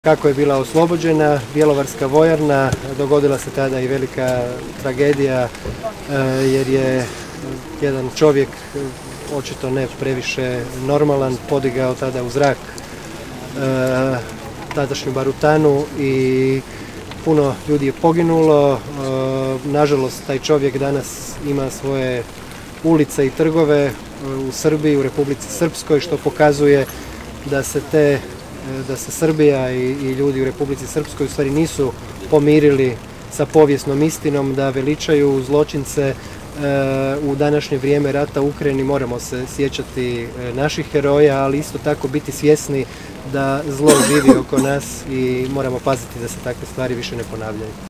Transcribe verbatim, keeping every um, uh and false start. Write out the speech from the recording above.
Kako je bila oslobođena Bjelovarska vojarna, dogodila se tada i velika tragedija jer je jedan čovjek, očito ne previše normalan, podigao tada u zrak tadašnju barutanu i puno ljudi je poginulo. Nažalost, taj čovjek danas ima svoje ulice i trgove u Srbiji, u Republici Srpskoj, što pokazuje da se te da se Srbija i, i ljudi u Republici Srpskoj u stvari nisu pomirili sa povijesnom istinom, da veličaju zločince. E, u današnje vrijeme rata u Ukrajini moramo se sjećati naših heroja, ali isto tako biti svjesni da zlo živi oko nas i moramo paziti da se takve stvari više ne ponavljaju.